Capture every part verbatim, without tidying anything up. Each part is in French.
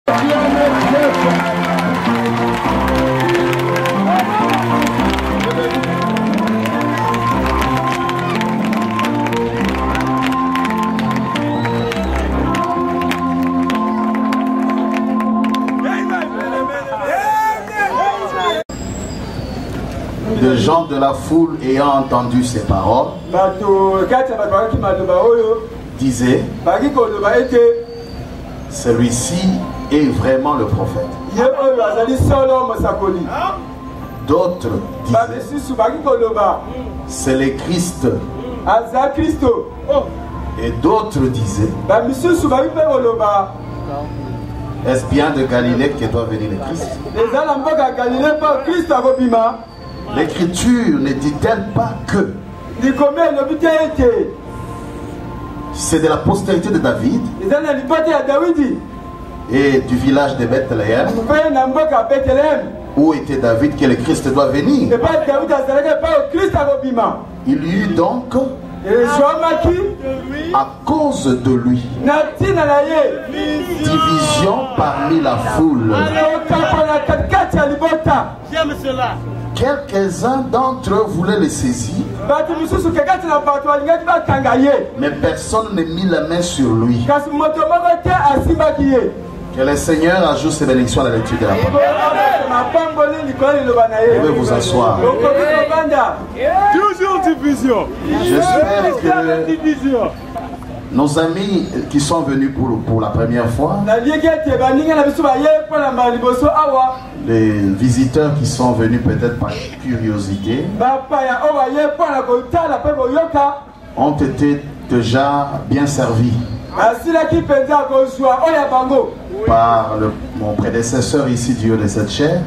De gens de la foule ayant entendu ces paroles disaient: celui-ci est vraiment le prophète. D'autres disaient: c'est le Christ. Et d'autres disaient: est-ce bien de Galilée que doit venir le Christ? L'Écriture ne dit-elle pas que c'est de la postérité de David et du village de Bethléem, où était David, que le Christ doit venir? Il y eut donc, à cause de lui, division parmi la foule. Quelques-uns d'entre eux voulaient le saisir, mais personne ne mit la main sur lui. Que le Seigneur ajoute ses bénédictions à la lecture de la parole. Vous pouvez vous asseoir. Toujours division. J'espère que nos amis qui sont venus pour, pour la première fois, les visiteurs qui sont venus peut-être par curiosité, ont été déjà bien servis par le, mon prédécesseur ici du haut de cette chaire.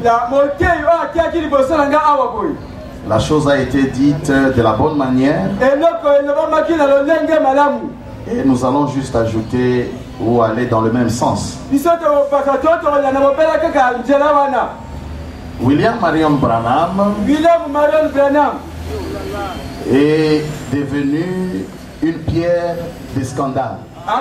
La chose a été dite de la bonne manière. Et nous allons juste ajouter ou aller dans le même sens. William Marion Branham est devenu une pierre de scandale.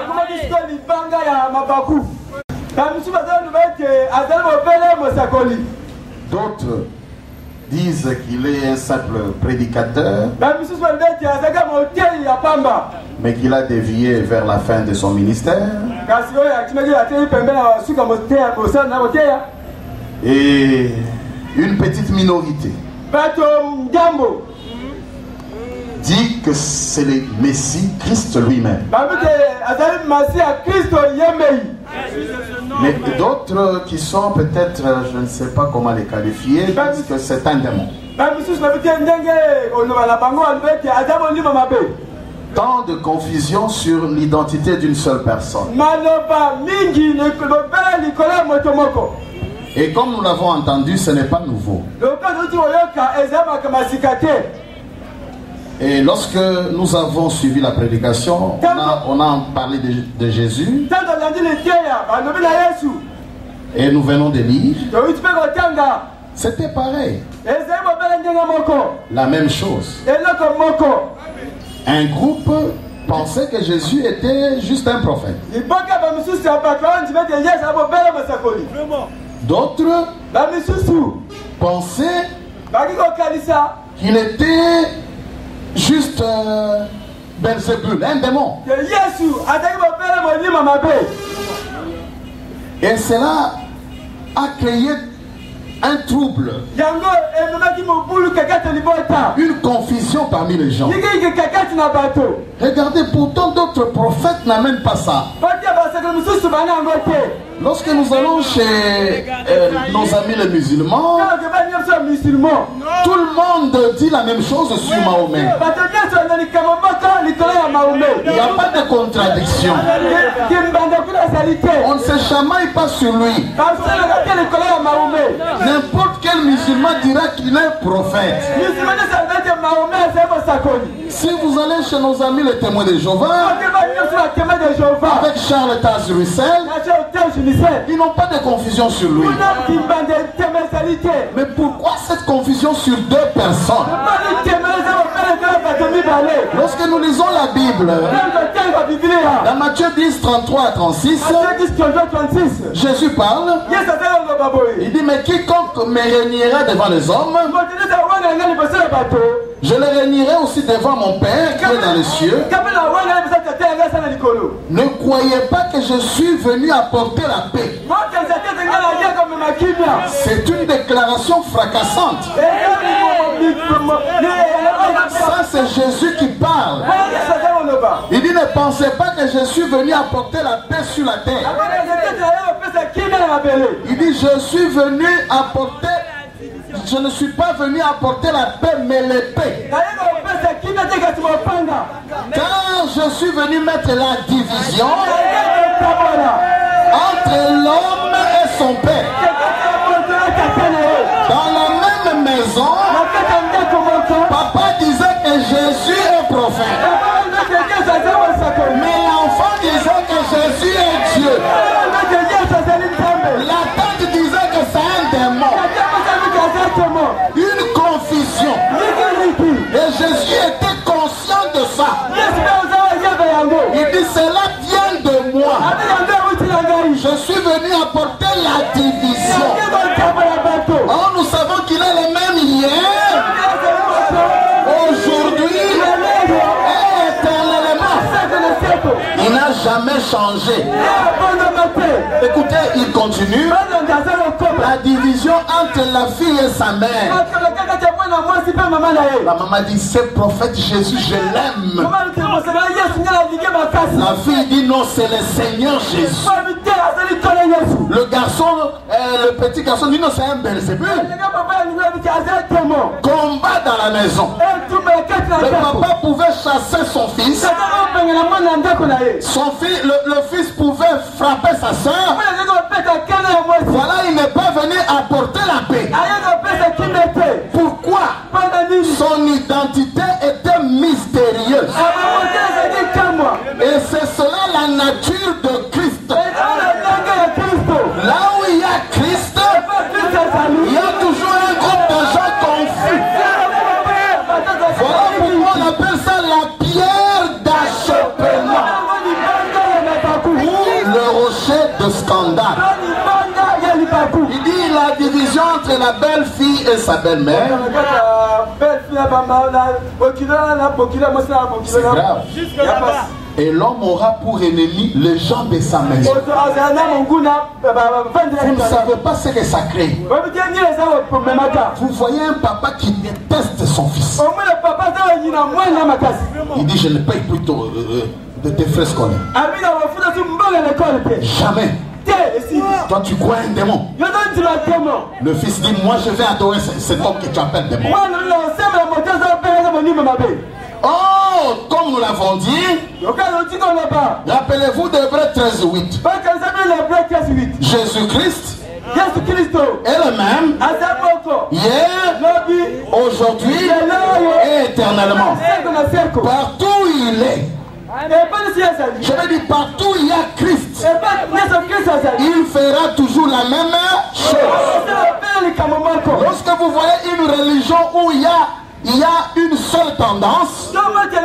D'autres disent qu'il est un simple prédicateur, mais qu'il a dévié vers la fin de son ministère. Et une petite minorité dit que c'est le Messie, Christ lui-même. Mais d'autres qui sont peut-être, je ne sais pas comment les qualifier, disent que c'est un démon. Tant de confusion sur l'identité d'une seule personne. Et comme nous l'avons entendu, ce n'est pas nouveau. Et lorsque nous avons suivi la prédication, on a, on a parlé de, de Jésus. Et nous venons de lire. C'était pareil. La même chose. Un groupe pensait que Jésus était juste un prophète. D'autres pensaient qu'il était juste euh, Belzébul, un démon. Et cela a créé un trouble, une confusion parmi les gens. Regardez, pourtant d'autres prophètes n'amènent pas ça. Lorsque nous allons chez euh, nos amis les musulmans, tout le monde dit la même chose sur Mahomet. Il n'y a pas de contradiction. On ne se chamaille pas sur lui. N'importe quel musulman dira qu'il est prophète. Si vous allez chez nos amis les témoins de Jéhovah, avec Charles Tazurussel, ils n'ont pas de confusion sur lui. Mais pourquoi cette confusion sur deux personnes? Lorsque nous lisons la Bible, dans Matthieu dix, trente-trois à trente-six, Jésus parle. Il dit, mais quiconque me réunirait devant les hommes, je le réunirai aussi devant mon Père qui est dans les cieux. Ne croyez pas que je suis venu apporter la paix. C'est une déclaration fracassante. Ça, c'est Jésus qui parle. Il dit, ne pensez pas que je suis venu apporter la paix sur la terre. Il dit, je suis venu apporter... Je ne suis pas venu apporter la paix, mais l'épée. Car je suis venu mettre la division entre l'homme et son père. Dans la même maison, papa disait que Jésus est prophète. Mais l'enfant disait que Jésus est Dieu. La tante disait que c'est un démon. Une confusion. Et Jésus était conscient de ça. Il dit, cela vient de moi. Je suis venu apporter la division. Oh, nous savons qu'il est le même hier, aujourd'hui et éternellement. Il n'a jamais changé. Écoutez, il continue. La division entre la fille et sa mère. La maman dit, ce prophète Jésus, je l'aime. La fille dit, non, c'est le Seigneur Jésus. Le garçon, euh, le petit garçon dit, non, c'est un Belzébul. Combat dans la maison. Le papa pouvait chasser son fils. Son fils, le, le fils pouvait frapper sa soeur. Voilà, il n'est pas venu apporter la paix. Pourquoi? Son identité était mystérieuse. Et c'est cela la nature de Christ. Là où il y a Christ, il y a toujours un groupe de gens confus. Voilà pourquoi on appelle ça la pierre d'achoppement ou le rocher de scandale. Il dit la division entre la belle-fille et sa belle-mère. C'est grave. Et l'homme aura pour ennemi les gens de sa maison. Vous ne savez pas ce que ça crée. Vous voyez un papa qui déteste son fils. Il dit, je ne paye plus ton, euh, de tes frais scolaires. Jamais. Toi tu crois un démon. Le fils dit, moi je vais adorer cet homme que tu appelles démon. Oh, comme nous l'avons dit, rappelez-vous d'Hébreux treize huit. Jésus-Christ est le même hier, aujourd'hui et éternellement. Partout où il est. Je veux dire, partout il y a Christ, il fera toujours la même chose. Lorsque vous voyez une religion où il y a Il y a une seule tendance.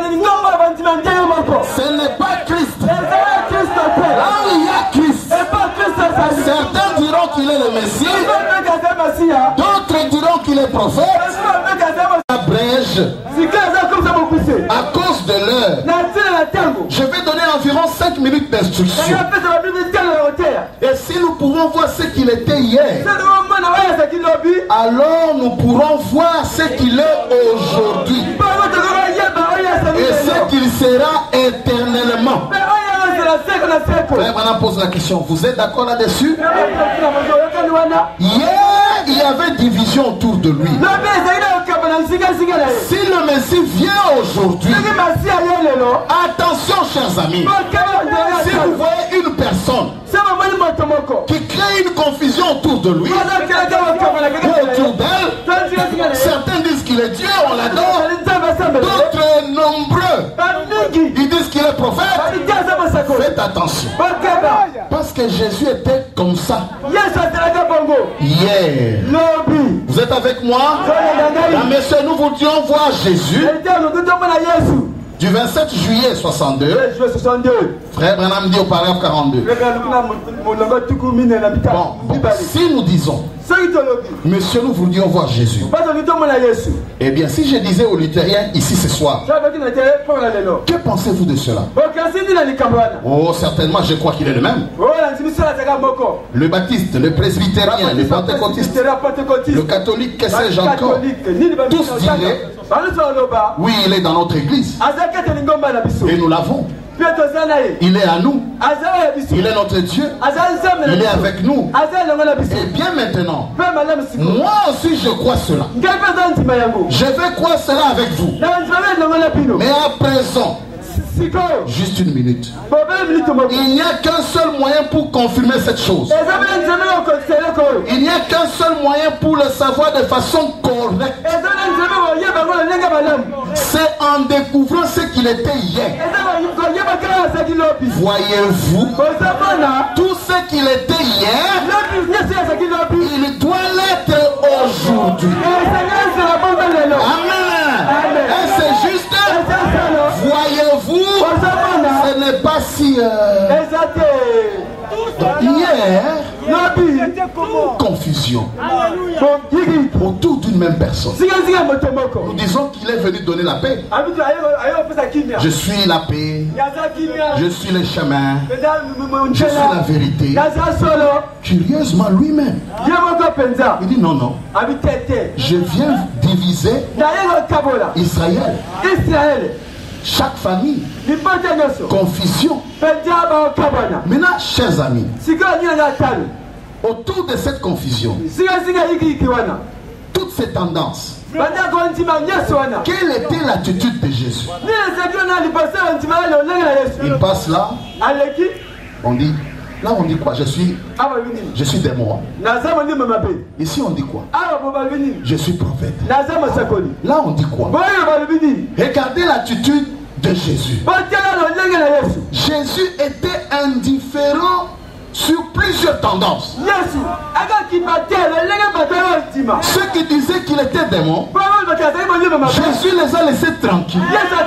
Ce n'est pas Christ. Là où il y a Christ, certains diront qu'il est le Messie, d'autres diront qu'il est prophète. Abrège à cause de l'heure. Je vais donner environ cinq minutes d'instruction. Et si nous pouvons voir ce qu'il était hier, alors nous pourrons voir ce qu'il est aujourd'hui et ce qu'il sera éternellement. Frère, maintenant pose la question, vous êtes d'accord là-dessus? Hier, il y avait division autour de lui. Si le Messie vient aujourd'hui, attention chers amis, si vous voyez une personne qui crée une confusion autour de lui, autour d'elle, certains disent qu'il est Dieu, on l'adore, d'autres nombreux, ils disent qu'il est prophète. Faites attention, parce que Jésus était comme ça. Hier. Vous êtes avec moi? La messieurs, nous voulions voir Jésus. Du vingt-sept juillet soixante-deux. Frère Branham dit au paragraphe quarante-deux. Bon, bon, si nous disons, monsieur, nous voulions voir Jésus. Eh bien, si je disais aux luthériens ici ce soir, que pensez-vous de cela? Oh, certainement, je crois qu'il est le même. Le baptiste, le presbytérien, le pentecôtiste, le catholique, que sais-je encore, tous diraient, oui, il est dans notre église. Et nous l'avons. Il est à nous. Il est notre Dieu. Il est avec nous. Et bien maintenant, moi aussi je crois cela. Je vais croire cela avec vous. Mais à présent, juste une minute. Il n'y a qu'un seul moyen pour confirmer cette chose. Il n'y a qu'un seul moyen pour le savoir de façon correcte. C'est en découvrant ce qu'il était hier. Voyez-vous, tout ce qu'il était hier, il doit l'être aujourd'hui. Amen. Et c'est juste, voyez-vous, ce n'est pas si... Euh... Hier, confusion autour d'une même personne. Nous disons qu'il est venu donner la paix. Je suis la paix. Je suis le chemin. Je suis la vérité. Curieusement, lui-même, il dit non, non. Je viens diviser Israël. Chaque famille, confusion. Maintenant, chers amis, autour de cette confusion, toutes ces tendances, quelle était l'attitude de Jésus? Il passe là, on dit, là on dit quoi? Je suis, je suis démon. Ici on dit quoi? Je suis prophète. Là on dit quoi? Regardez l'attitude de Jésus. Jésus était indifférent sur plusieurs tendances. Ceux qui disaient qu'il était démon, Jésus les a laissés tranquilles.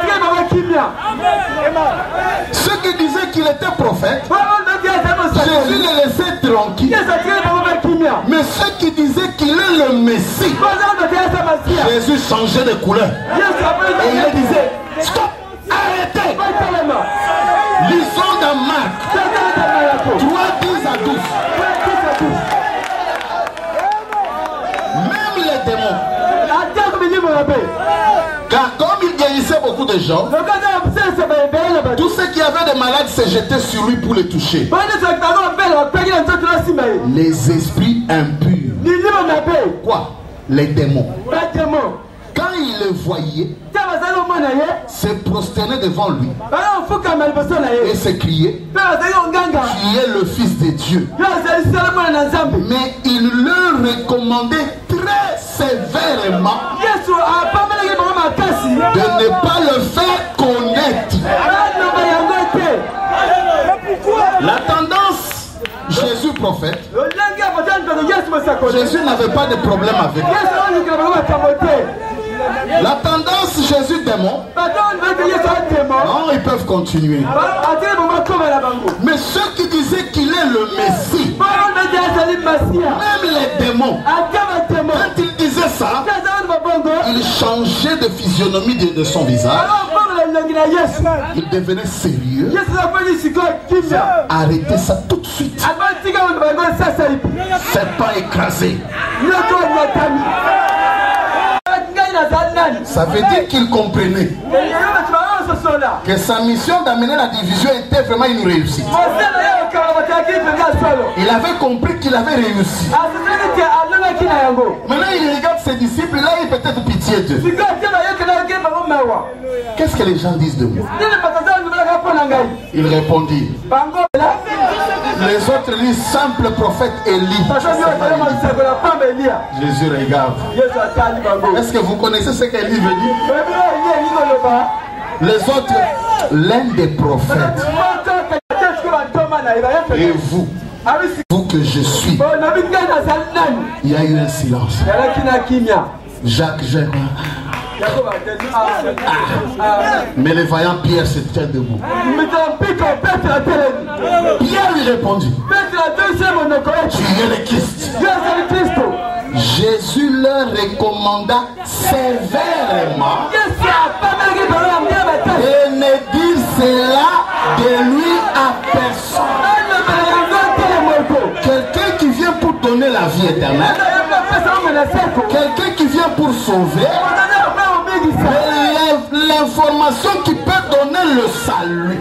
Ceux qui disaient qu'il était prophète, Jésus les laissait tranquilles. Mais ceux qui disaient qu'il est le Messie, Jésus changeait de couleur. Et il disait, stop, arrêtez. Lisons dans Marc trois, dix à douze. Même les démons, car comme il guérissait beaucoup de gens, tous ceux qui avaient des malades se jetaient sur lui pour les toucher. Les esprits impurs. Quoi? Les démons. Quand ils le voyaient, se prosternaient devant lui et se criaient, tu es le Fils de Dieu. Mais il leur recommandait très sévèrement de ne pas le faire connaître. La tendance Jésus prophète, Jésus n'avait pas de problème avec eux. La tendance Jésus démon, non, ils peuvent continuer. Mais ceux qui disaient qu'il est le Messie, même les démons, quand ils disaient ça, ils changeaient de physionomie de, de son visage. Il devenait sérieux. Arrêtez ça tout de suite. C'est pas écrasé. Ça veut dire qu'il comprenait que sa mission d'amener la division était vraiment une réussite. Il avait compris qu'il avait réussi. Maintenant il regarde ses disciples, là il peut être pitié d'eux. Qu'est-ce que les gens disent de moi? Il répondit, les autres lisent simple prophète Élie. Jésus regarde. Est-ce que vous connaissez ce qu'Élie veut dire? Les autres, l'un des prophètes. Et vous, Vous que je suis. Il y a eu un silence. Jacques, Jacques. Ah. Mais le vaillant Pierre se tient debout. Pierre lui répondit: tu es le Christ. Jésus leur recommanda sévèrement et ne dire cela de lui à personne. Quelqu'un qui vient pour donner la vie éternelle, quelqu'un qui vient pour sauver, l'information qui peut donner le salut,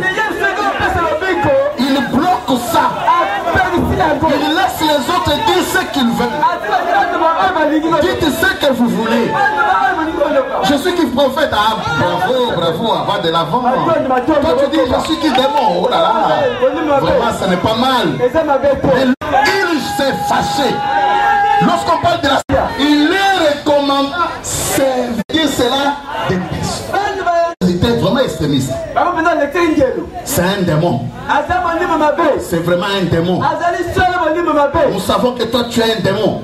il bloque ça. Il laisse les autres dire ce qu'ils veulent. Dites ce que vous voulez. Je suis qui prophète. Ah, bravo, bravo, va de l'avant. Toi tu dis je suis qui démon. Oh là là. Vraiment, ce n'est pas mal. Il s'est fâché. Lorsqu'on parle de la... Il est recommandé. C'est cela des personnes. Il était vraiment extrémiste. C'est un démon. C'est vraiment un démon. Nous savons que toi tu es un démon.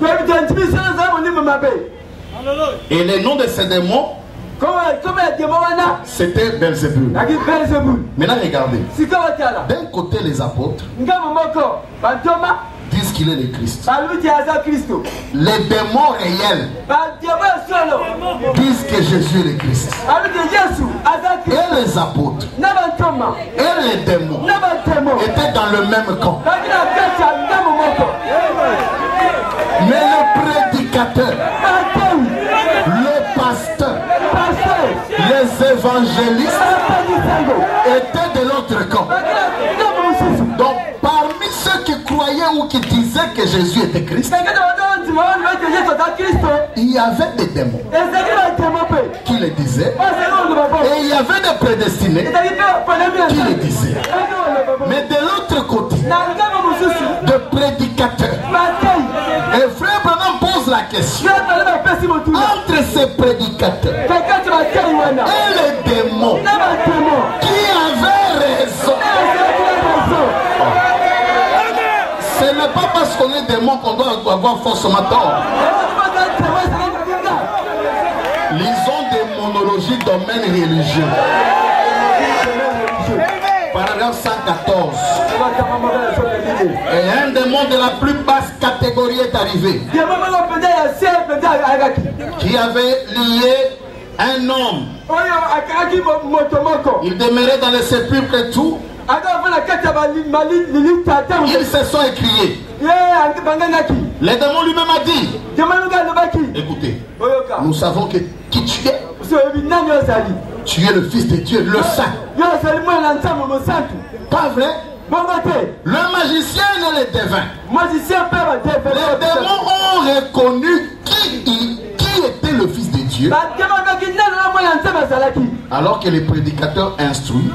Et le nom de ce démon, c'était Belzébul. Maintenant regardez. D'un côté les apôtres disent qu'il est le Christ. Les démons réels disent que Jésus est le Christ. Et les apôtres et les démons étaient dans le même camp. Mais le prédicateur, le pasteur, les évangélistes étaient de l'autre camp. Donc parmi ceux qui croyaient ou qui disaient que Jésus était Christ, il y avait des démons qui le disaient, et il y avait des prédestinés qui le disaient. Mais de l'autre côté, de prédicateurs, et frère Branham pose la question entre ces prédicateurs et les démons, qui avait raison? Ce n'est pas parce qu'on est démon qu'on doit avoir forcément tort. Lisons des monologies domaine religieux. Paragraphe cent quatorze. Et un démon de la plus basse catégorie est arrivé, qui avait lié un homme. Il demeurait dans les sépulcres et tout. Ils se sont écriés. Le démon lui-même a dit: écoutez, nous savons que qui tu es. Tu es le Fils de Dieu, le Saint. Pas vrai? Le magicien et les devins, les démons ont reconnu qui, qui était le Fils de Dieu, alors que les prédicateurs instruits,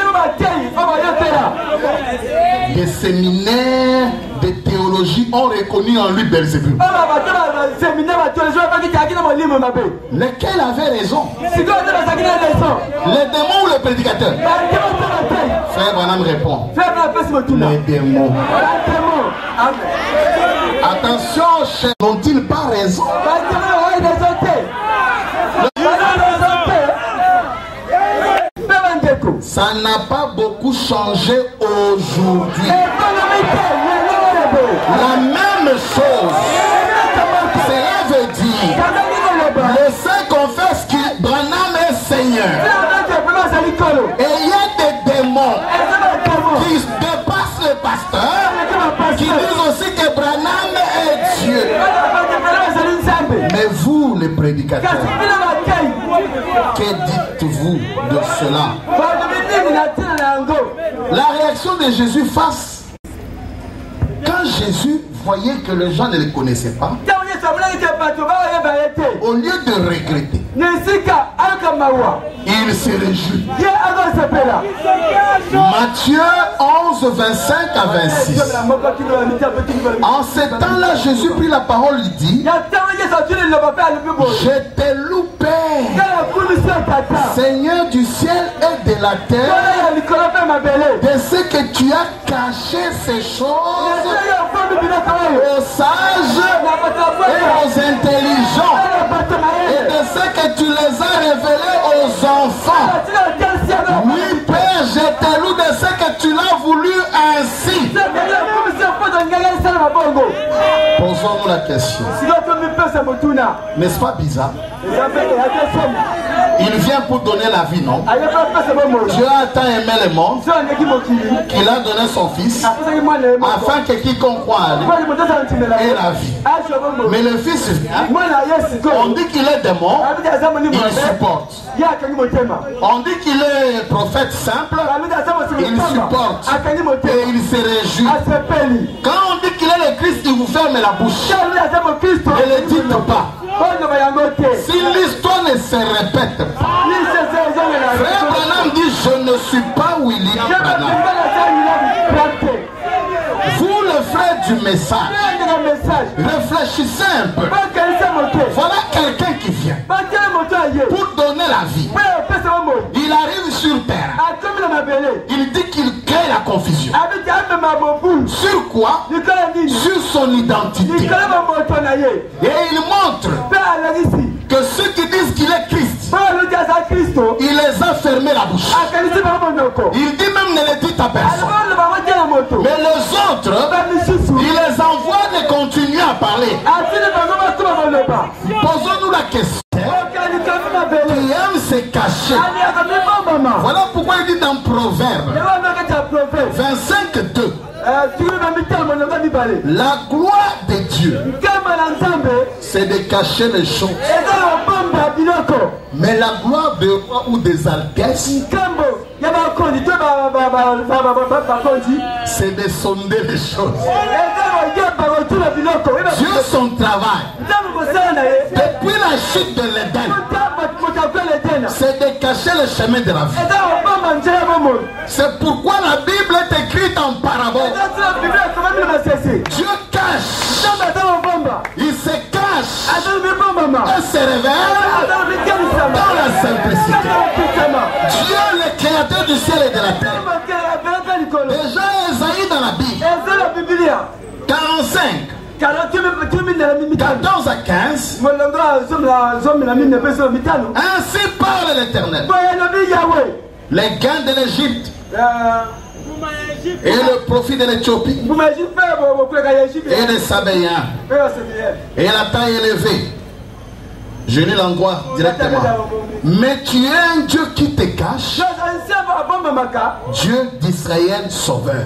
des séminaires de théologie ont reconnu en lui Belzébul. Lequel avait raison? Les démons ou les prédicateurs? Frère Branham répond: les démons. Attention, chers, n'ont-ils pas raison? Ça n'a pas beaucoup changé aujourd'hui. La même chose. Cela veut dire le saint confesse que Branham est Seigneur. Et il y a des démons qui dépassent le pasteur, qui disent aussi que Branham est Dieu. Mais vous, les prédicateurs, que dites-vous de cela? La réaction de Jésus face, quand Jésus voyait que les gens ne le connaissaient pas, au lieu de regretter, il se réjouit. Matthieu onze, vingt-cinq à vingt-six. En ces temps-là, Jésus prit la parole et dit: je te loue, Père, Seigneur du ciel et de la terre, de ce que tu as caché ces choses aux sages et aux intelligents, et de ce que tu les as révélés aux enfants. Oui, Père, je te loue de ce que tu l'as voulu ainsi. Posons-nous la question. N'est-ce pas bizarre? Il vient pour donner la vie, non? Dieu a tant aimé le monde qu'il a donné son fils afin que quiconque croit à lui ait la vie. Mais le fils vient, on dit qu'il est démon, il supporte. On dit qu'il est prophète simple, il supporte et il se réjouit. Quand on dit qu'il est le Christ, il vous ferme la bouche. Ne le dites pas. Si l'histoire ne se répète pas, Frère Branham dit: je ne suis pas William Branham. Vous, le frère du message, réfléchissez un peu. Voilà quelqu'un qui vient pour donner la vie. Il arrive sur terre. Il dit qu'il crée la confusion. Sur quoi? Sur son identité. Et il montre que ceux qui disent qu'il est Christ, il les a fermé la bouche. Il dit même: ne le dites à personne. Mais les autres, il les envoie de continuer à parler. Posons-nous la question. Qui aime se cacher. Voilà pourquoi il dit dans Proverbe vingt-cinq, deux: la gloire de Dieu, c'est de cacher les choses. Mais la gloire de roi ou des altesses, c'est de sonder les choses. Dieu, son travail, depuis la chute de l'Éden, c'est de cacher le chemin de la vie. C'est pourquoi la Bible est écrite en parabole. Dieu cache. Il se cache. Il se révèle dans la simplicité. Dieu, le créateur du ciel et de la terre. Déjà Esaïe dans la Bible quarante-cinq, quatorze à quinze. Ainsi parle l'Éternel: les gains de l'Égypte et le profit de l'Éthiopie et des Sabéens et la taille élevée. Je lis l'endroit directement. Mais tu es un Dieu qui te cache, Dieu d'Israël sauveur.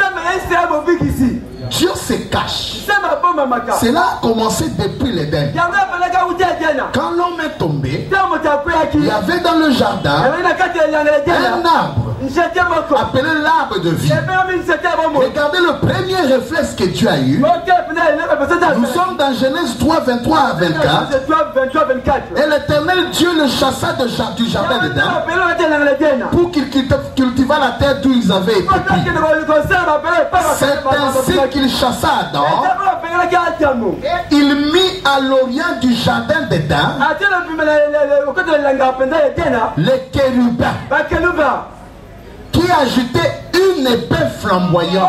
Dieu se cache. Cela a commencé depuis l'Éden. Quand l'homme est tombé, il y avait dans le jardin un arbre appelé l'arbre de vie. Regardez le premier réflexe que Dieu a eu. Nous sommes dans Genèse trois, vingt-trois à vingt-quatre. Et l'Éternel Dieu le chassa de, du jardin d'Éden pour qu'il cultivât la terre d'où ils avaient été pris. C'est ainsi qu'il chassa Adam. Il mit à l'orient du jardin d'Éden les chérubins qui agitaient une épée flamboyante.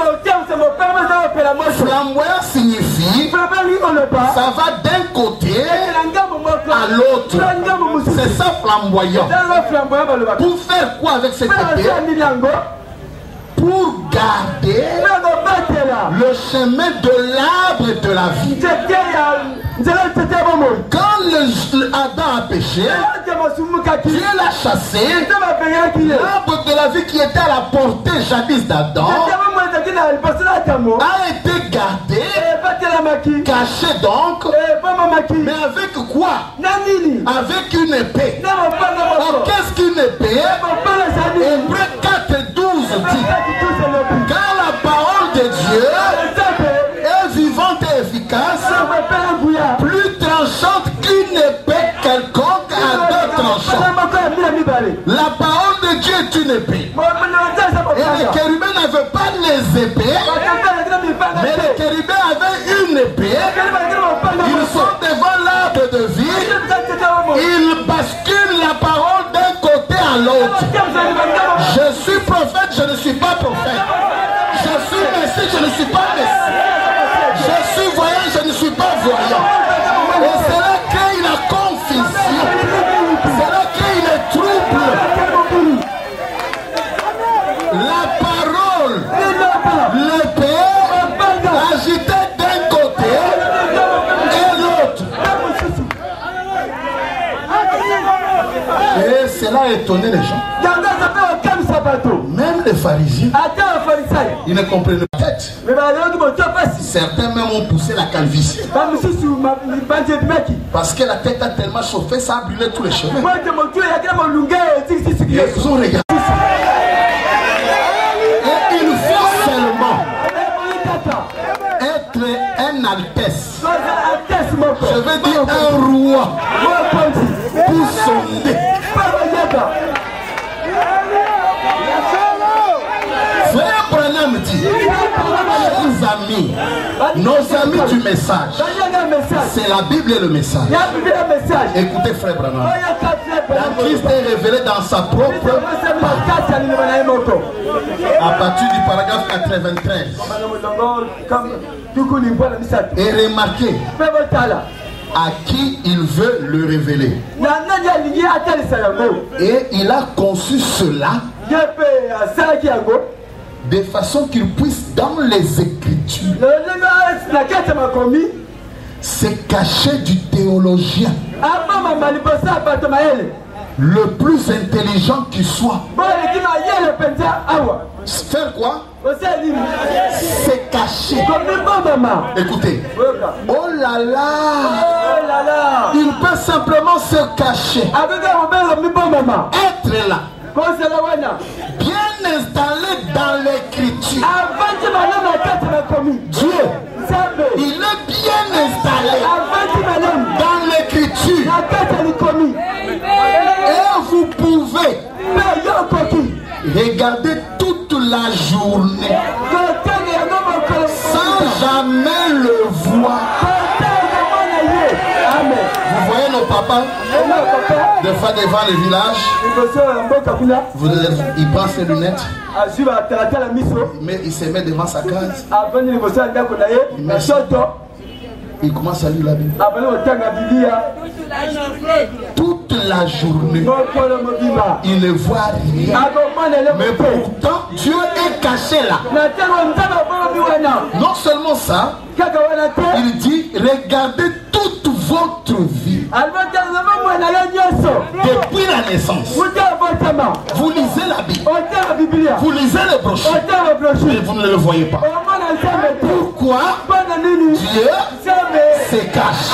Flamboyant signifie ça va d'un côté à l'autre. C'est ça flamboyant. Pour faire quoi avec cette épée? Pour garder le chemin de l'arbre de la vie. Quand le, Adam a péché, Dieu l'a chassé. L'arbre de la vie qui était à la portée jadis d'Adam a été gardé, caché donc, mais avec quoi? Avec une épée. Alors qu'est-ce qu'une épée? Hébreux quatre, douze dit: car la parole de Dieu est vivante et efficace, plus tranchante qu'une épées, mais les chérubins avaient une épée. Ils sont devant l'arbre de vie. Ils basculent la parole d'un côté à l'autre. Je suis prophète, je ne suis pas prophète. Je suis messie, je ne suis pas messie. Je suis voyant, je ne suis pas voyant. Et cela crée la confusion. Cela crée le trouble. La parole, l'épée, agitée d'un côté et l'autre. Et cela a étonné les gens. Même les pharisiens, ils ne comprennent pas la tête. Certains même ont poussé la calvitie. Parce que la tête a tellement chauffé, ça a brûlé tous les cheveux. Ils ont regardé. Et il faut seulement être un altesse. Je veux dire un roi pour sonder. Frère Branham dit, chers amis, nos amis du message, c'est la Bible et le message. Écoutez frère Branham, la Christ est révélé dans sa propre parole. À partir du paragraphe quatre-vingt-treize. Et remarquez à qui il veut le révéler. Et il a conçu cela de façon qu'il puisse dans les Écritures se cacher du théologien le plus intelligent qui soit. Faire quoi? Se cacher. Écoutez. Oh là là. Il peut simplement se cacher. Être là. Bien installé dans l'écriture. Dieu, il est bien installé dans l'écriture. Et vous pouvez regarder toute la journée sans jamais le voir. Vous voyez nos papas, des fois devant le village, vous, il prend ses lunettes, mais il se met devant sa case, il, met, il commence à lire la Bible. Toute la journée, il ne voit rien. Mais pourtant, Dieu est caché là. Non seulement ça, il dit, regardez toute votre vie. Depuis la naissance, vous lisez la Bible, vous lisez les brochures, mais vous ne le voyez pas. Pourquoi Dieu se cache?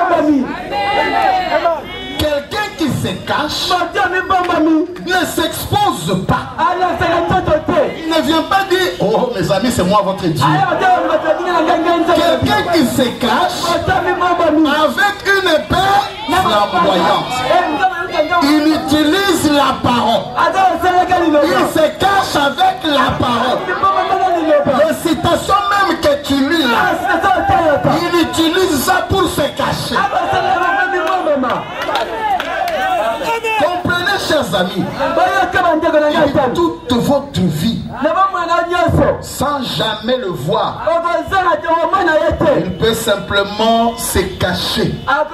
Quelqu'un qui se cache ne s'expose pas. Il ne vient pas dire, oh mes amis, c'est moi votre Dieu. Quelqu'un qui se cache avec une épée flamboyante. Il utilise la parole. Il se cache avec la parole. Les citations même que tu lis là, il utilise ça pour se cacher. Comprenez, chers amis, toute votre vie, sans jamais le voir, il peut simplement se cacher,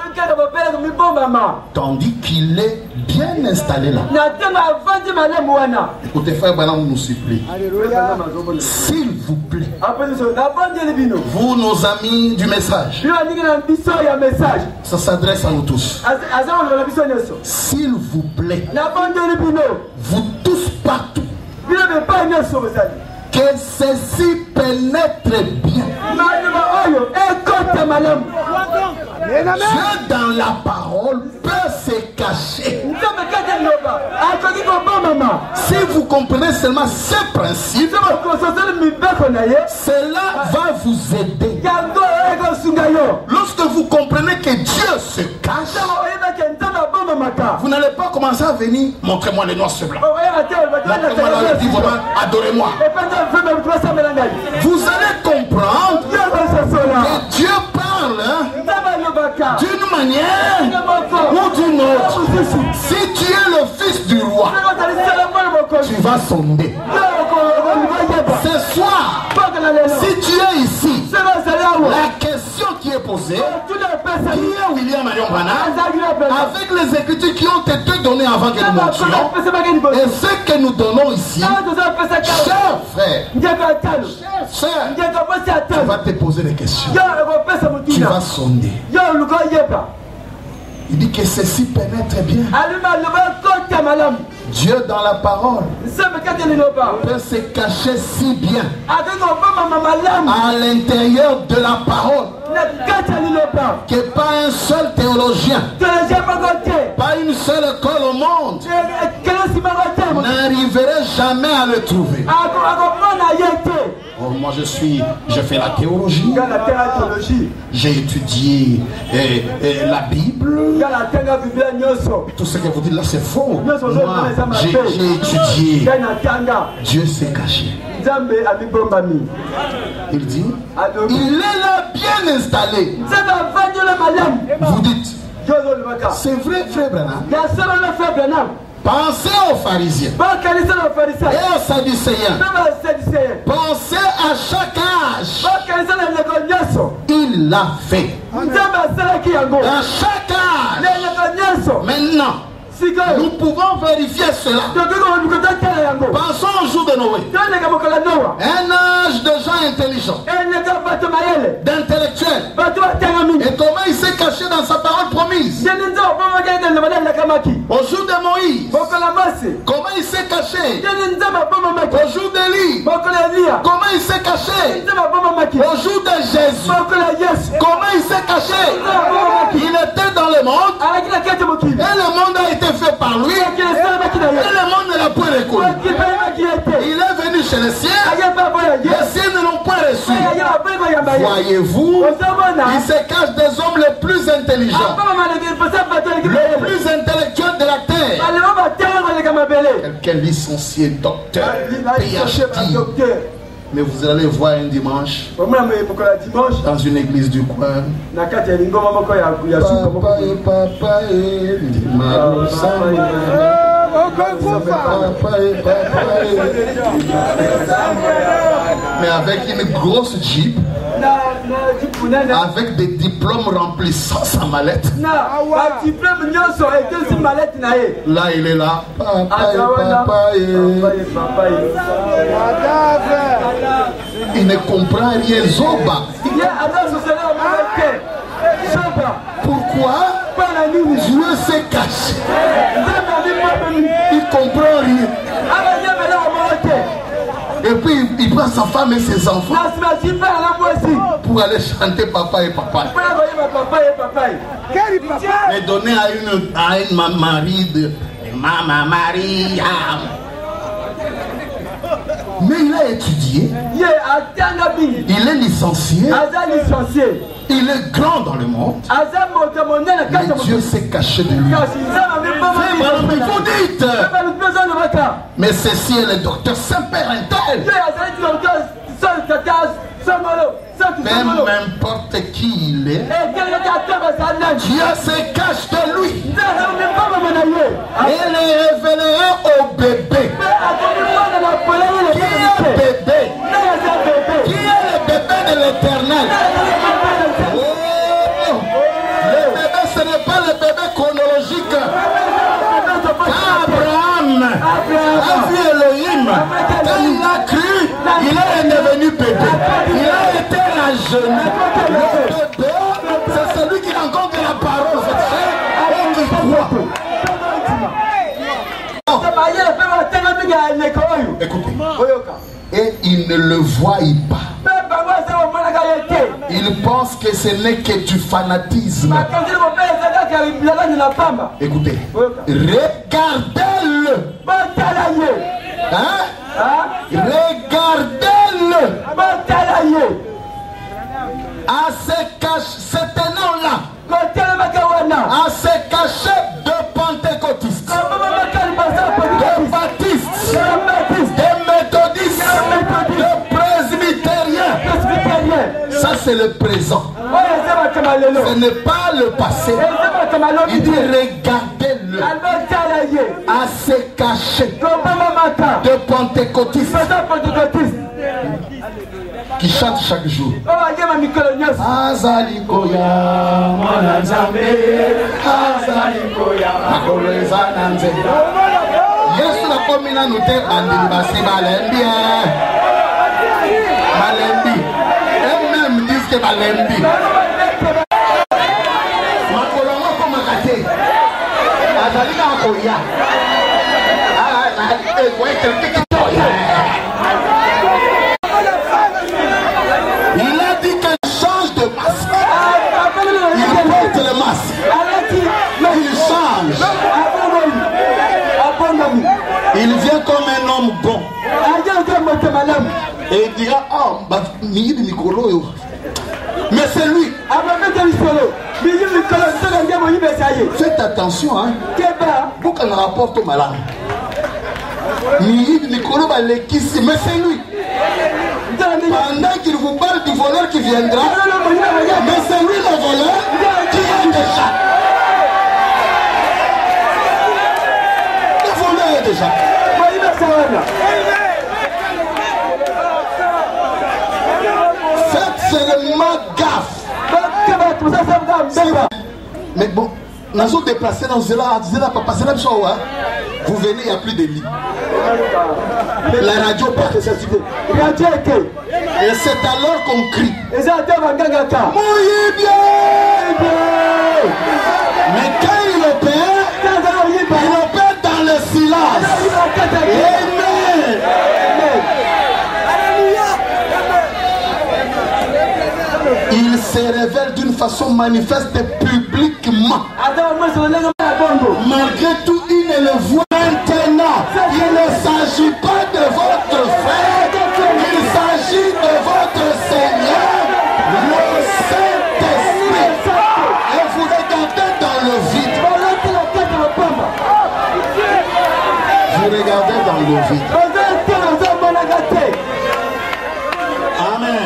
tandis qu'il est bien installé là. Écoutez, frère Branham nous supplie, s'il vous plaît, vous, nos amis du message, ça s'adresse à nous tous. S'il vous plaît, vous tous partout, que ceci pénètre bien. Dieu dans la parole peut se cacher. Si vous comprenez seulement ces principes, cela va vous aider. Lorsque vous comprenez que Dieu se cache, Vous n'allez pas commencer à venir. Montrez-moi les noirs sur blanc. Montrez-moi là, dit vraiment, adorez-moi. Vous allez comprendre que Dieu parle d'une manière ou d'une autre. Si tu es le fils du roi, tu vas sonder. Ce soir, si tu es ici, la question qui est posée, qui est William Marion Branham, avec les écritures qui ont été données avant que nous montions, et ce que nous donnons ici, cher frère, chère sœur, tu vas te poser des questions. Tu vas sonder. Il dit que ceci pénètre bien. Dieu dans la parole peut se cacher si bien à l'intérieur de la parole que pas un seul théologien, pas une seule école au monde n'arriverait jamais à le trouver. Oh, moi je suis, je fais la théologie, j'ai étudié eh, eh, la Bible, tout ce que vous dites là c'est faux. Moi j'ai étudié, Dieu s'est caché. Il dit, il est là bien installé. Vous dites, c'est vrai frère Branham. Pensez aux pharisiens et aux sadducéens. Pensez à chaque âge. Il l'a fait. À chaque âge. Maintenant, nous pouvons vérifier cela. Pensons au jour de Noé. Un âge de gens intelligents, d'intellectuels. Et comment il s'est caché dans sa parole promise. Au jour de Moïse, comment il s'est caché. Au jour d'Élie, comment il s'est caché. Au jour de Jésus, comment il s'est caché. Il était dans le monde et le monde a été fait par lui et le monde ne l'a point reconnu. Il est venu chez les siens, les siens ne l'ont pas reçu. Voyez-vous, il se cache des hommes les plus intelligents, les plus intellectuels de la terre. Quelqu'un licencié, docteur, P H D. Mais vous allez voir un dimanche dans une église du coin. Papa et papa et mais avec une grosse jeep, avec des diplômes remplissant sa mallette. Là il est là. Papa et papa et il ne comprend rien. Zoba. Pourquoi Dieu se cache? Il comprend rien. Et puis il prend sa femme et ses enfants pour aller chanter papa et papa. Et donner à une, à une mari de Maman Maria. Mais il a étudié, il est licencié, il est grand dans le monde, mais Dieu s'est caché de lui. Vous dites, mais ceci est le docteur Saint-Père Intel. Mais n'importe qui il est, Dieu se cache de lui. Il est révélé au bébé. Qui est le bébé? Qui est le bébé de l'Éternel? Oh, le bébé, ce n'est pas le bébé chronologique. Abraham a vu Elohim. Quand il a cru, il est devenu bébé. Il a été rajeuni. Le bébé, c'est celui qui rencontre la parole et qui croit. Écoutez. Et il ne le voit pas. Il pense que ce n'est que du fanatisme. Écoutez, regardez-le. Hein? Regardez-le. À se cacher, cet nom-là, à se cacher de Pentecôte. c'est le présent. Ce n'est pas le passé. Il dit regardez-le. À se cacher de pentecôtistes qui chantent chaque jour. Azalikoya, Mwananzambe, Azalikoya, Makolezananze. Yesu la komina nous te andili basi balembi. Balembi. Eux-mêmes disent que balembi. Makolongo comme kate. Azalika koya. Ah, eh, ouais, quelqu'un qui toya. Il a dit qu'il change de masque. Il porte le masque. Il change. Il vient comme un homme bon. Et il dira, oh, mais c'est lui. Faites attention, hein. Pour qu'on rapporte au malade. Mais c'est lui. Pendant qu'il vous parle du voleur qui viendra, mais c'est lui le voleur qui est déjà. Le voleur est déjà. Faites seulement gaffe. Mais bon, nous sommes déplacés dans Zéla, Zéla, papa, c'est la chose, vous venez, il n'y a plus de lit. La radio part. Et c'est alors qu'on crie. Mouillez bien. Mais quand il opère, il opère dans le silence. Amen. Il se révèle d'une façon manifeste publiquement. Malgré tout, il ne le voit maintenant. Il ne s'agit pas de votre frère, il s'agit de votre Seigneur, le Saint-Esprit. Et vous regardez dans le vide. Vous regardez dans le vide. Amen.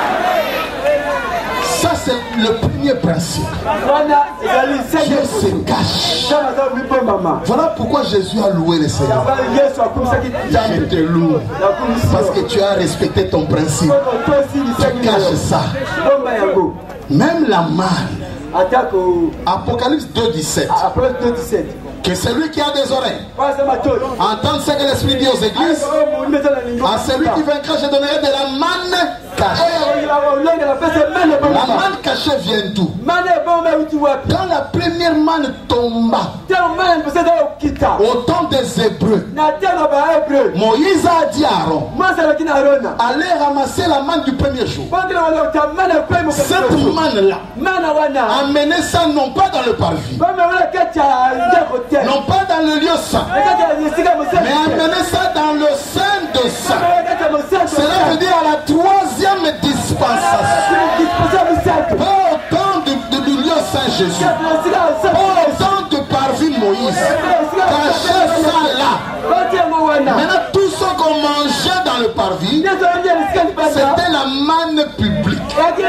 Ça, c'est le premier principe. Dieu se cache. Voilà pourquoi Jésus a loué le Seigneur. Je te loue parce que tu as respecté ton principe. Tu caches ça. Même la manne. Apocalypse deux, dix-sept. Que celui qui a des oreilles entende ce que l'Esprit dit aux églises. À celui qui vaincra, je donnerai de la manne cachée. La manne cachée vient d'où? Quand la première manne tomba au temps des Hébreux, Moïse a dit à Aaron, allez ramasser la manne du premier jour. Cette manne-là, amenez ça non pas dans le parvis, non pas dans le lieu saint, mais amenez ça dans le sein de saint. Cela veut dire à la troisième dispensation. Pas au temps du, du, du lieu saint Jésus, pas au temps de parvis Moïse. Cachez ça là. Maintenant, tout ce qu'on mangeait dans le parvis, c'était la manne publique.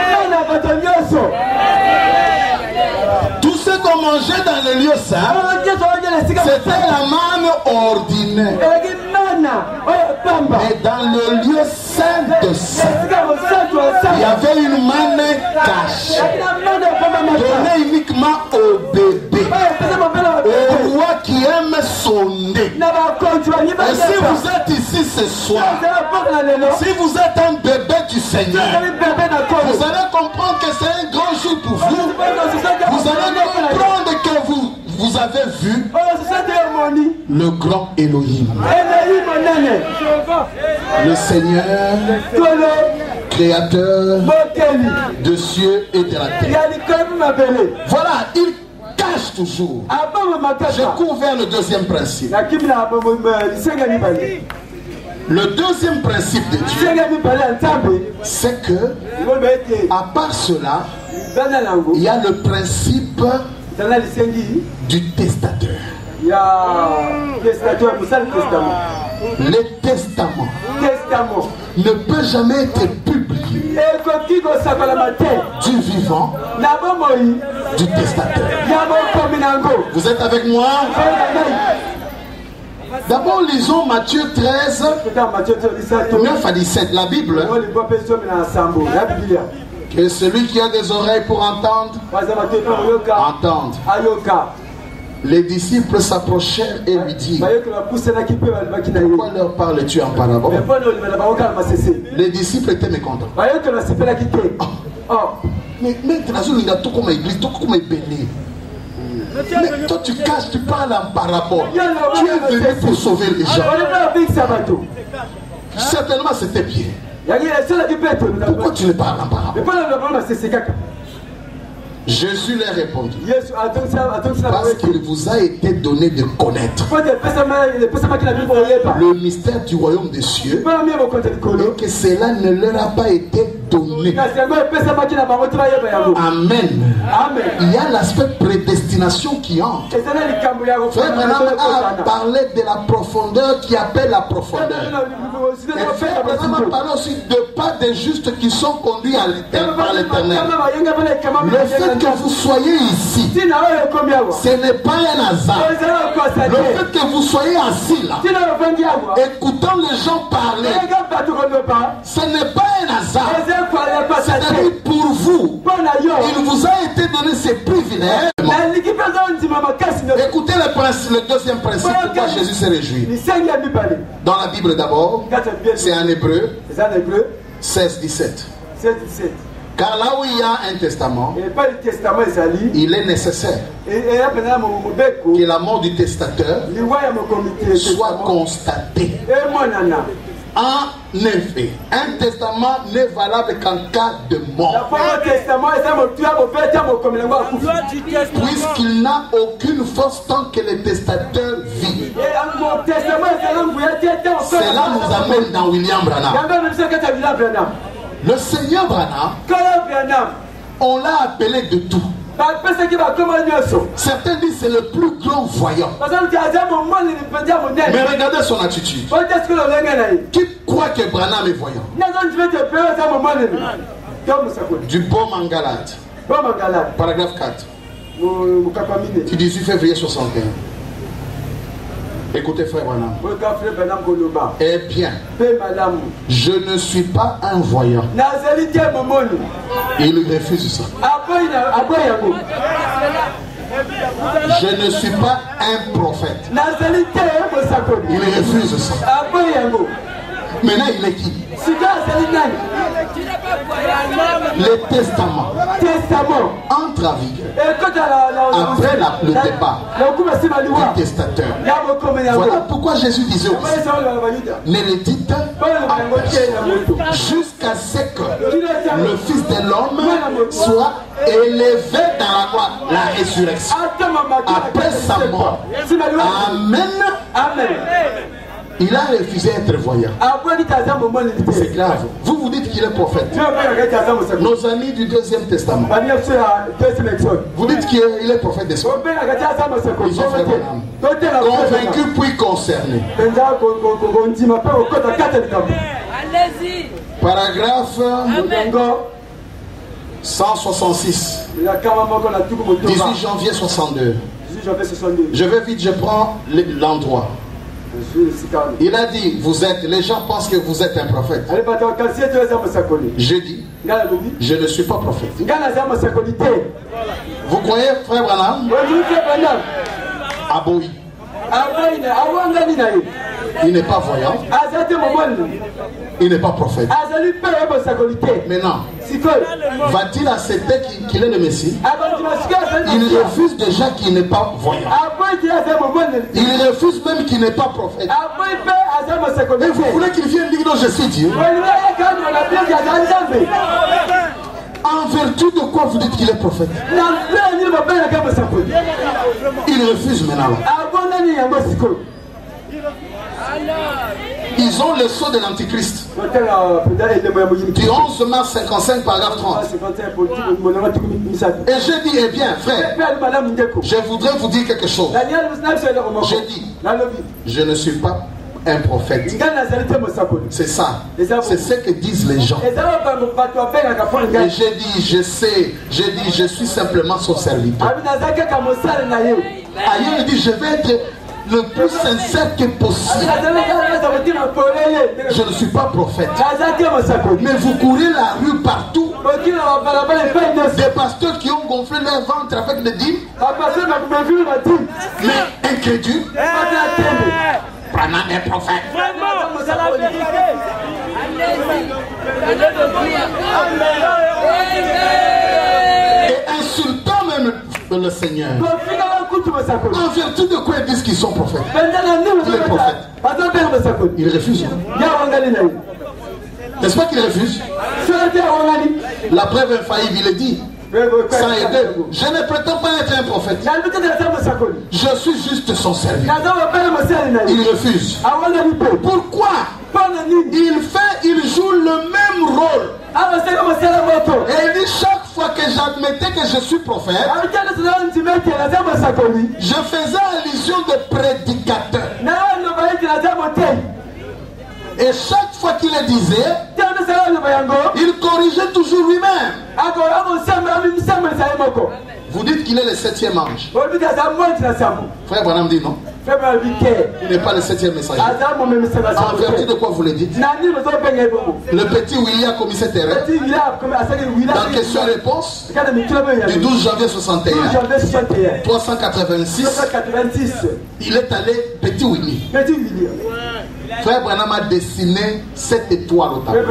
Tout ce qu'on mangeait dans le lieu saint, c'était la manne ordinaire. Mais dans le lieu saint de saint, il y avait une manne cachée, donnée uniquement au bébé, au roi qui aime sonder. Et si vous êtes ici ce soir, si vous êtes un bébé du Seigneur, vous allez comprendre que c'est un grand jour pour vous. Vous allez comprendre que vous, vous avez vu le grand Elohim, le Seigneur, créateur de cieux et de la terre. Voilà, il cache toujours. Je cours vers le deuxième principe. Le deuxième principe de Dieu, c'est que, à part cela, il y a le principe du testateur. Le testament ne peut jamais être publié du vivant, du testateur. Vous êtes avec moi? D'abord, lisons Matthieu treize, neuf à dix-sept, la Bible. Que celui qui a des oreilles pour entendre, entende. Les disciples s'approchèrent et lui dirent: pourquoi leur parles-tu en parabole? Les disciples étaient mécontents. Oh, mais maintenant, il a tout comme église, tout comme béni. Mais toi tu caches, tu parles en parabole. Tu es venu pour sauver les gens. Certainement c'était bien. Pourquoi tu ne parles en parabole? Jésus leur répondit: parce qu'il vous a été donné de connaître le mystère du royaume des cieux, et que cela ne leur a pas été donné. Amen. Il y a l'aspect prédestination qui entre. Frère Branham a parlé de la profondeur qui appelle la profondeur. Et Frère Branham a parlé aussi de pas des justes qui sont conduits à l'éternel, par l'éternel. Le fait que vous soyez ici, ce n'est pas un hasard. Le fait que vous soyez assis là, écoutant les gens parler, ce n'est pas un hasard. C'est-à-dire pour vous, il vous a été donné ces privilèges. Écoutez le, principe, le deuxième principe pourquoi Jésus s'est réjoui. Dans la Bible d'abord, c'est en hébreu seize dix-sept. Car là où il y a un testament, il est nécessaire que la mort du testateur soit constatée. En effet, un testament n'est valable qu'en cas de mort, puisqu'il n'a aucune force tant que le testateur vit. Cela nous amène dans William Branham. Le Seigneur Branham, on l'a appelé de tout. Certains disent c'est le plus grand voyant. Mais regardez son attitude. Qui croit que Branham est voyant? Du Bon Mangalade, paragraphe quatre, du dix-huit février soixante et un. Écoutez frère Branham. Eh bien, je ne suis pas un voyant. Il refuse ça. Je ne suis pas un prophète. Il refuse ça. Maintenant il est qui? Le testament entre à vigueur après la, le départ du testateur. Voilà pourquoi Jésus disait aussi: ne le dites à personne jusqu'à ce que le Fils de l'homme soit élevé dans la gloire, la résurrection après sa mort. Amen. Amen. Il a refusé d'être voyant. C'est grave. Vous vous dites qu'il est prophète. Nos amis du deuxième testament, vous dites qu'il est prophète des soins. Ils ont fait Branham. Convaincu puis concerné. Paragraphe cent soixante-six, dix-huit janvier soixante-deux. Je vais vite, je prends l'endroit. Il a dit, vous êtes, les gens pensent que vous êtes un prophète. Je dis, je ne suis pas prophète. Vous croyez frère Branham? Aboui. Il n'est pas voyant. Il n'est pas prophète. Maintenant, va-t-il accepter qu'il est le Messie? Il refuse déjà qu'il n'est pas voyant. Il refuse même qu'il n'est pas prophète. Et vous voulez qu'il vienne dire non, je suis Dieu? En vertu de quoi vous dites qu'il est prophète? Il refuse maintenant. Ils ont le sceau de l'Antichrist. Du onze mars cinquante-cinq, paragraphe trente. Et j'ai dit, eh bien, frère, je voudrais vous dire quelque chose. J'ai dit, je ne suis pas un prophète. C'est ça. C'est ce que disent les gens. Et j'ai dit, je sais, j'ai dit, je suis simplement son serviteur. Ailleurs, il dit, je vais être le plus sincère que possible. Je ne suis pas prophète. Mais vous courez la rue partout. Des pasteurs qui ont gonflé leur ventre avec des dîmes. Mais incrédules. Branham est prophète. Et insultant même le Seigneur. En vertu de quoi ils disent qu'ils sont prophètes? Les prophètes. Ils refusent. N'est-ce pas qu'ils refusent? La preuve infaillible, il est dit. Sans aider. Je ne prétends pas être un prophète. Je suis juste son serviteur. Il refuse. Pourquoi? Il fait, il joue le même rôle. Et il dit chaque fois que j'admettais que je suis prophète, je faisais allusion de prédicateur. Et chaque fois qu'il le disait, il corrigeait toujours lui-même. Vous dites qu'il est le septième ange. Frère Branham dit non. Il n'est pas le septième messager. En vertu de quoi vous le dites? Le petit William a commis cette erreur. Dans question-réponse du douze janvier soixante et un, trois cent quatre-vingt-six, il est allé petit Willy. Frère Branham a dessiné cette étoile au tableau.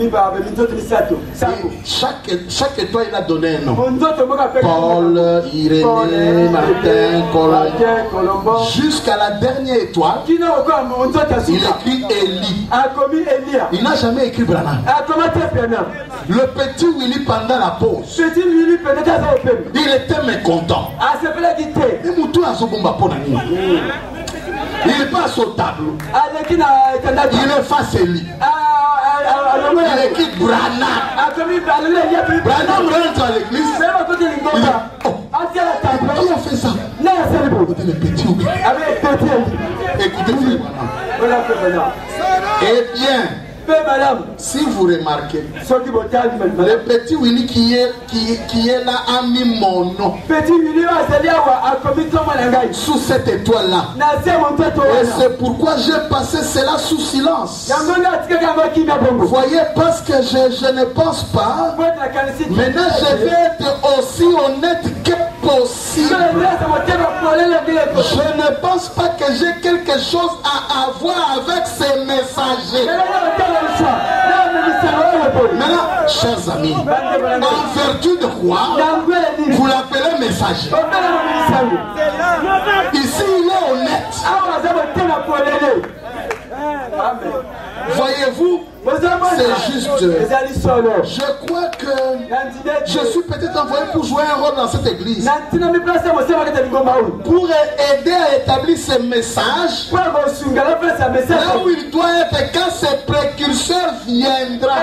Chaque, chaque étoile, il a donné un nom. Paul, Irénée, Martin, Colombo. Jusqu'à la dernière étoile, il écrit Élie. Il n'a jamais écrit Branham. Le petit Willy, pendant la pause, il était mécontent. Il passe au tableau. Il est face à lui. Il écrit Branham. Branham rentre à l'église. Il dit, oh, qui a fait ça? Le petit Willy. Écoutez, Branham. Eh bien, si vous remarquez, le petit Willy qui est, qui, qui est là a mis mon nom sous cette étoile-là. Et c'est pourquoi j'ai passé cela sous silence. Vous voyez, parce que je, je ne pense pas. Maintenant, je vais être aussi honnête que possible. Je ne pense pas que j'ai quelque chose à avoir avec ces messagers. Maintenant, chers amis, en vertu de quoi vous l'appelez messager? Ici, il est honnête. Voyez-vous, c'est juste. Je crois que je suis peut-être envoyé pour jouer un rôle dans cette église. Pour aider à établir ce message. Là où il doit être quand ce précurseur viendra.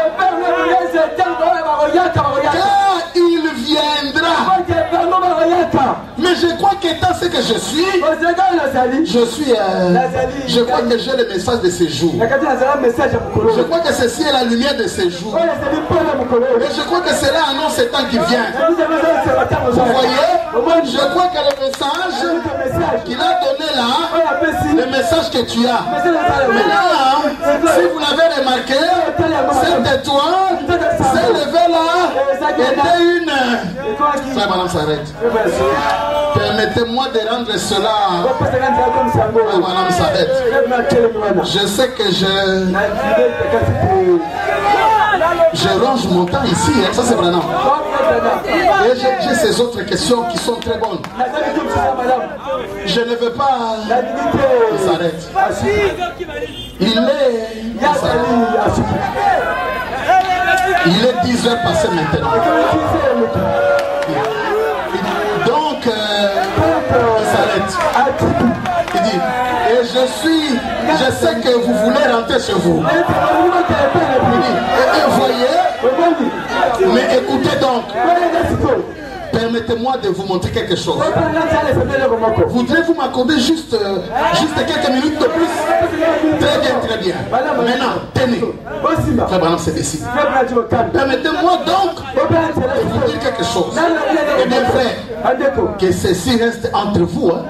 Quand il viendra. Mais je crois qu'étant ce que je suis, je suis. Euh, je crois que j'ai le message de ces jours. Je crois que ceci est la lumière de ces jours. Et je crois que cela annonce ce temps qui vient. Vous voyez, je crois que le message qu'il a donné là, le message que tu as. Maintenant, si vous l'avez remarqué, cette étoile s'est levée là, était une. Ça, madame s'arrête. Permettez-moi de rendre cela. Madame s'arrête. Je sais que je. Je range mon temps ici, hein. Ça c'est vraiment. Et j'ai ces autres questions qui sont très bonnes. Je ne veux pas. Il s'arrête. Il est. Il s'arrête. Il est dix heures passées maintenant. Donc, euh, il s'arrête. Il dit, et je suis, je sais que vous voulez rentrer chez vous. Il dit, et, et voyez, mais écoutez donc, Permettez-moi de vous montrer quelque chose. Voudrez-vous m'accorder juste, euh, juste quelques minutes de plus? Très bien, très bien. Maintenant, tenez. Frère Branham, c'est ici. Permettez-moi donc de vous dire quelque chose. Eh bien, frère, que ceci reste entre vous. Hein.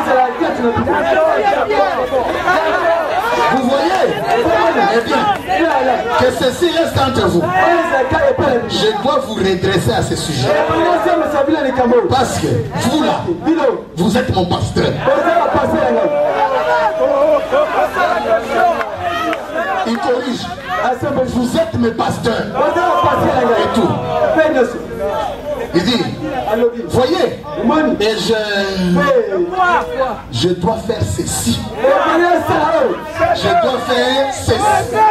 Vous voyez? Eh bien, que ceci reste entre vous. Je dois vous redresser à ce sujet. Parce que vous là, vous êtes mon pasteur. Il corrige. Vous êtes mes pasteurs. Et tout. Il dit, voyez, et je, je dois faire ceci. Je dois faire ceci.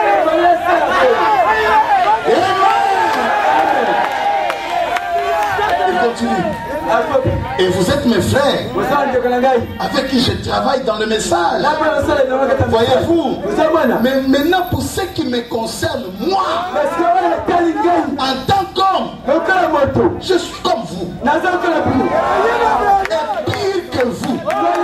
Il continue. Et vous êtes mes frères avec qui je travaille dans le message. Voyez-vous? Mais maintenant, pour ce qui me concerne, moi, en tant qu'homme, je suis comme vous. Et pire que vous.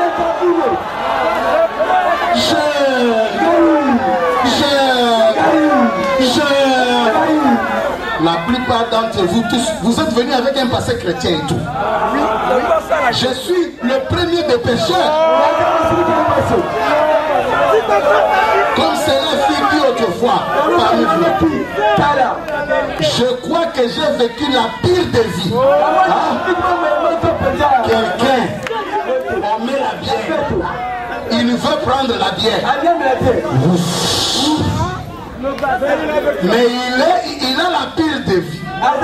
Je... Je... Je... La plupart d'entre vous tous, vous êtes venus avec un passé chrétien et tout. Je suis le premier des pécheurs. Comme cela fut dit autrefois parmi vous. Je crois que j'ai vécu la pire des vies. Hein? Quelqu'un, on met la bière. Il veut prendre la bière. Mais il, est, il a la pile de vie.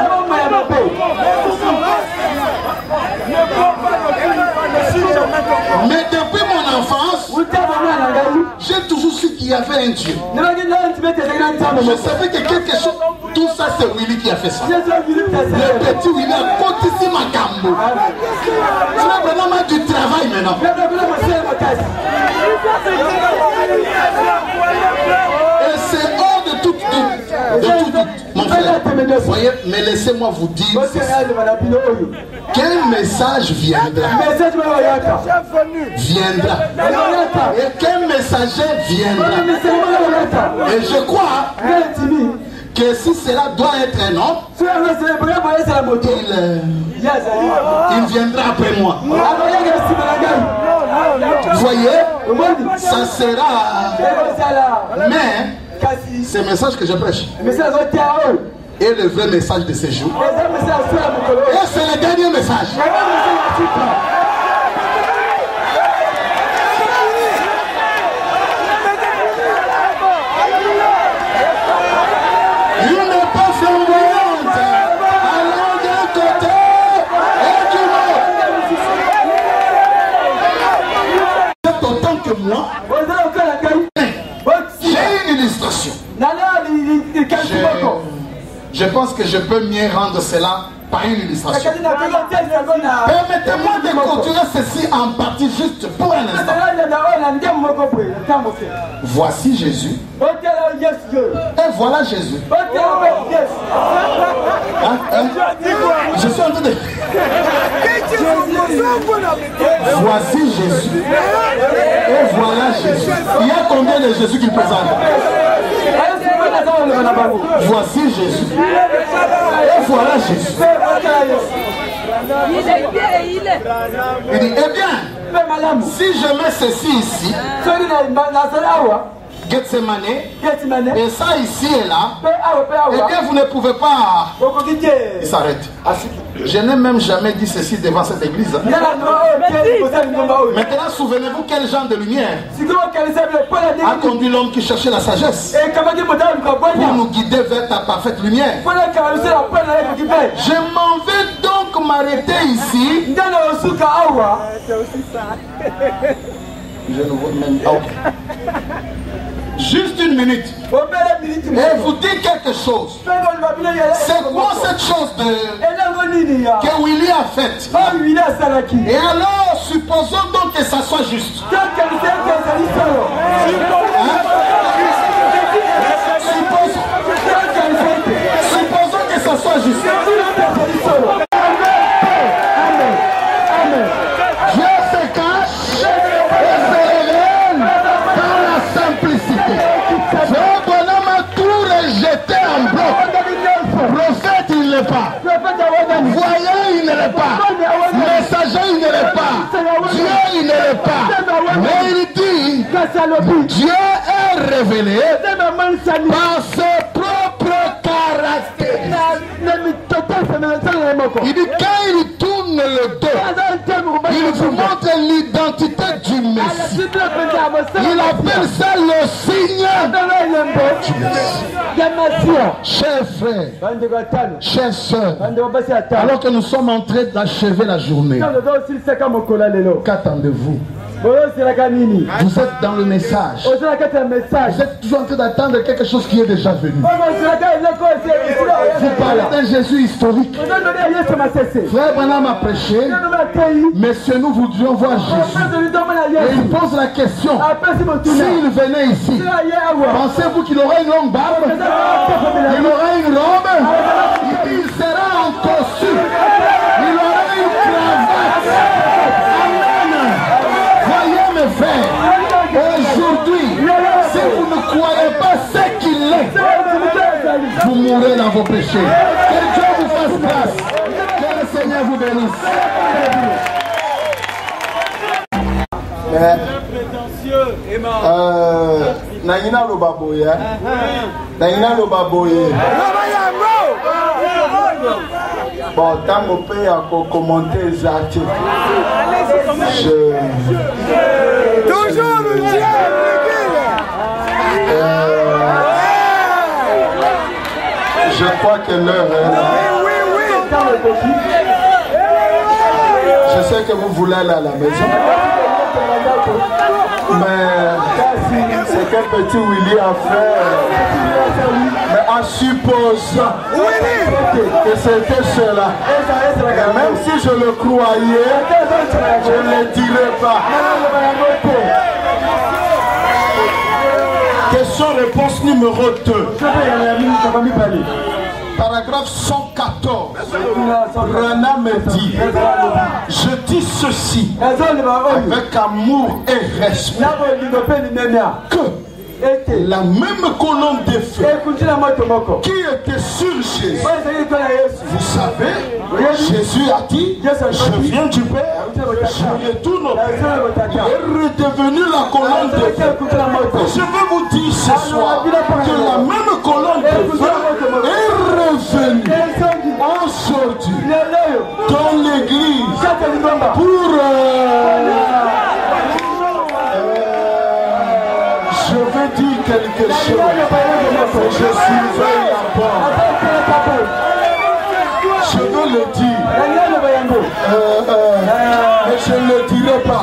Mais depuis mon enfance, j'ai toujours su qu'il y avait un Dieu. Je savais que quelque chose, tout ça c'est Willy qui a fait ça. Le petit Willy a ici ma gambo. Tu vas vraiment du travail maintenant. Et c'est hors de tout doute, de tout doute, mon frère. Voyez, mais laissez-moi vous dire qu'un message viendra. Viendra. Et qu'un messager viendra. Et je crois que si cela doit être un homme, il, euh, il viendra après moi. Vous voyez, ça sera. Mais c'est le message que je prêche est le vrai message de ces jours. Et c'est le dernier message. Il n'est pas flamboyante. Allons d'un côté et du autre. C'est autant que moi. J'ai une illustration. Je, je pense que je peux mieux rendre cela par une illustration. Permettez-moi de continuer ceci en partie juste pour un instant. Voici Jésus. Et voilà Jésus. Hein, hein? Je suis en train de... Voici Jésus. Et voilà Jésus. Il y a combien de Jésus qu'il présente? Voici Jésus. Et voilà Jésus. Il dit, eh bien, si je mets ceci ici, Gethsemane, et ça ici et là, eh bien vous ne pouvez pas. Il s'arrête. Je n'ai même jamais dit ceci devant cette église. Maintenant, souvenez-vous quel genre de lumière a conduit l'homme qui cherchait la sagesse pour nous guider vers ta parfaite lumière. Je m'en vais donc m'arrêter ici. Je ne vois même pas. Juste une minute. Et vous dites quelque chose. C'est quoi cette chose de... que Willy a faite? Et alors, supposons donc que ça soit juste. Hein? Supposons... supposons que ça soit juste. pas. Voyant, il ne l'est pas. Messager, il ne l'est pas. Dieu, il ne l'est pas. Mais il dit, Dieu est révélé par ses propres caractères. Il dit, quand il tourne le dos, il vous montre l'identité du Messie. Il appelle ça le signe du Messie. Chers frères, chers sœurs, alors que nous sommes en train d'achever la journée, qu'attendez-vous? Vous êtes dans le message. Vous êtes toujours en train d'attendre quelque chose qui est déjà venu. Vous parlez d'un Jésus historique. Frère Branham a prêché, mais si nous voudrions voir Jésus, et il pose la question, s'il venait ici, pensez-vous qu'il aura une longue barbe? Il aura une robe? Il sera en costume? Il aura une cravate? Amen. Voyez mes frères, aujourd'hui, si vous ne croyez pas ce qu'il est, vous mourrez dans vos péchés. Que Dieu vous fasse grâce. Que le Seigneur vous bénisse. Euh, Naïna le baboye. Naïna le baboye. Bon, tant mon père a commenté les articles. Je... Toujours le Dieu. Je crois que l'heure est là. Je sais que vous voulez aller à la maison. Mais c'est qu'un petit Willy a fait. Mais en supposant que c'était cela, et même si je le croyais, je ne le dirais pas. Question-réponse numéro deux. Paragraphe cent quatorze. Rana me dit, je dis ceci avec amour et respect, que la même colonne de feu qui était sur Jésus, vous savez, Jésus a dit, je viens du Père, je retourne au Père. Il est redevenu la colonne de feu. Je veux vous dire ce soir que la même colonne de feu est revenue aujourd'hui dans l'église pour euh, je veux dire quelque chose. Je surveille la porte. Je veux le dire. Euh, euh, mais je ne le dirai pas.